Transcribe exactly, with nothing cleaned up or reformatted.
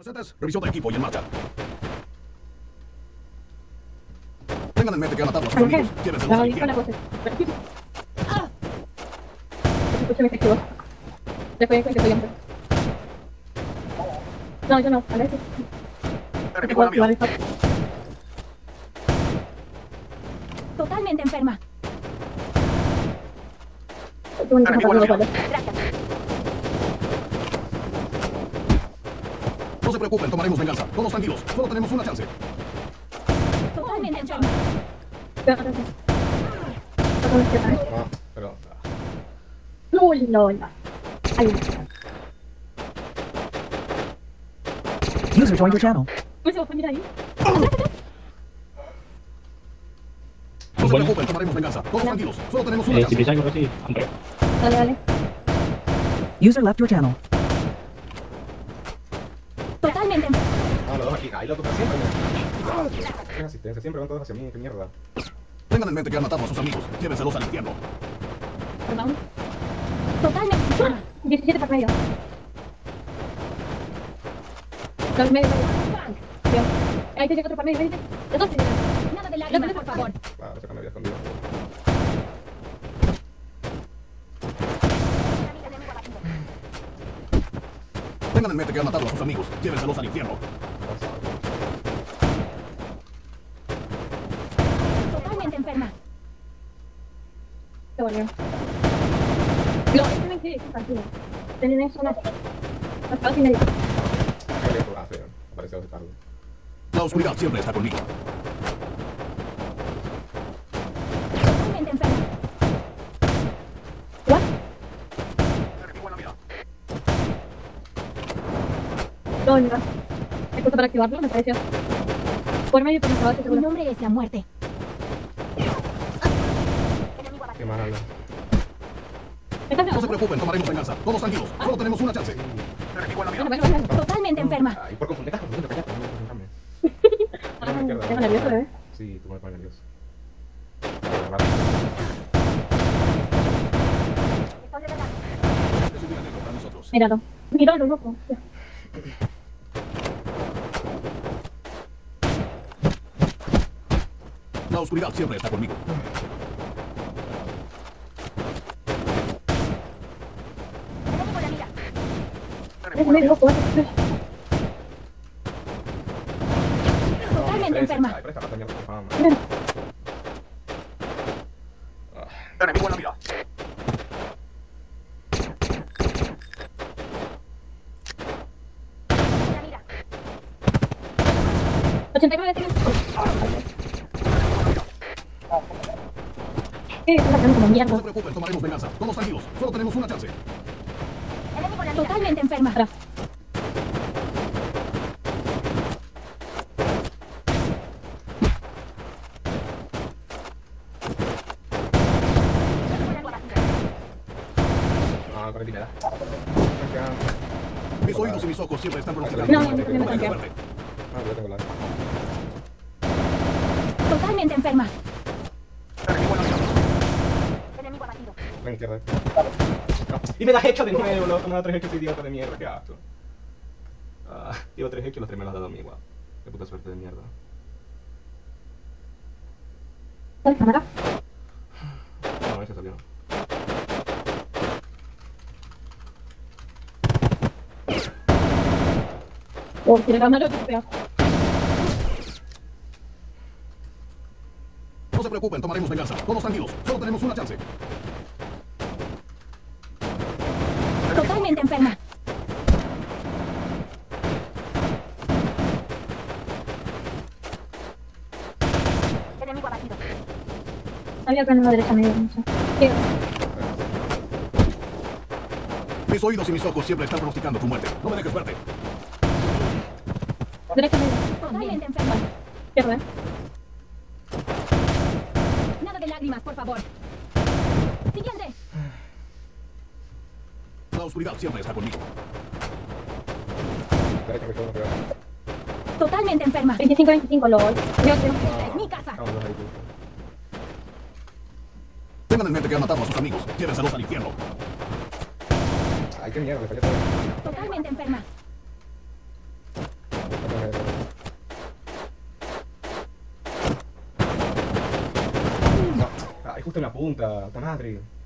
Presentes, revisión de equipo y en marcha. Tengan en mente que han matado a sus amigos. Llévenselos al infierno. Escúchame, se equivocó. Después de que soy hombre. No, yo no, a ver si. Enemigo en la mira. Totalmente enferma. Enemigo en la mira. Gracias. No se preocupen, tomaremos venganza. Todos tranquilos, solo tenemos una chance. Totalmente enferma. Ah, perdón. No, no, no. Ay, User joined your channel. ¿cómo se va a poner ahí? No se preocupen, tomaremos venganza. Todos tranquilos, solo tenemos una Eh, si chance. piensa algo así, hombre. Dale, dale. User left your channel. Totalmente enferma. Ah, los dos aquí. Ahí lo tocan siempre. Ah, tienen asistencia, siempre van todos hacia mí. Qué mierda. Tengan en mente que han matado a sus amigos. Llévenselos al infierno. Perdón. Totalmente enferma. diecisiete para medio. Dos medio. Bien. Ahí te llega otro para medio, ¿veinte? Los dos te llegan. Nada de lágrimas, por favor. Ah, se me había escondido. Tengan en mente que han matado a sus amigos. Llévenselos al infierno. Totalmente enferma. Qué bueno. No, este me quiere, tranquilo. Tienen eso, no. Hasta dos y medio. Ah, feo. Apareció de tarde. La oscuridad siempre está conmigo. Totalmente enferma. ¿What? Enemigo en la mira. No, no. Hay cosa para activarlo, me pareció. Por medio, pero se va a hacer Mi seguro. nombre es la muerte. Qué mal habla. ¿Estás No se bien? preocupen, tomaremos venganza. Todos tranquilos, solo tenemos una chance. Enemigo en la Bueno, mira. bueno, bueno. Totalmente enferma. Ah, y por confundir, estás confundiendo, cállate, no me confundirme. Ah, tengo nervioso, bebé. Sí, tú me pones nervioso. Es un día negro para nosotros. Míralo. Míralo, loco. La oscuridad siempre está conmigo. Enemigo en la mira. Déjame, loco. Totalmente enferma. Ay, presta la mierda, por favor. Enemigo en la mira. En la mira. ochenta y nueve tienes. ¿Qué? Estás sacando como No mierda. se preocupen, tomaremos venganza. Todos tranquilos, solo tenemos una chance. Enemigo en la mira. Totalmente enferma. Atrás. Ah, con el dinero. Mis oídos y mis ojos siempre están pronosticando. No, tu no, muerte. no, no, No me dejes no, no. verte. Ah, yo tengo la. Totalmente enferma. Enemigo en la mira. Enemigo abatido. La izquierda. No. Y me das hecho de nuevo, loco. Me da tres hechos idiota de mierda, qué asco. Ah, llevo tres hechos, los tres me los has dado a mí, guau. Qué puta suerte de mierda. ¿Tienes cámara? No, ese salió. Oh, tiene cámara, qué feo. No se preocupen, tomaremos venganza. Todos tranquilos, solo tenemos una chance. Totalmente enferma. Enemigo abatido. Había que en la derecha medio, no sé. ¿Qué? Mis oídos y mis ojos siempre están pronosticando tu muerte. No me dejes verte. Derecha medio. Totalmente enferma. Izquierda, ¿eh? Nada de lágrimas, por favor. Siguiente. La oscuridad siempre está conmigo. Derecha, que todo no pega. Totalmente enferma. veinticinco, veinticinco, lol. Yo creo. Esta es mi casa. Vamos ahí, tú. Tengan en mente que han matado a sus amigos. Llévenselos al infierno. Ay, qué mierda, le fallé todo. Totalmente enferma. justo en la punta, puta madre.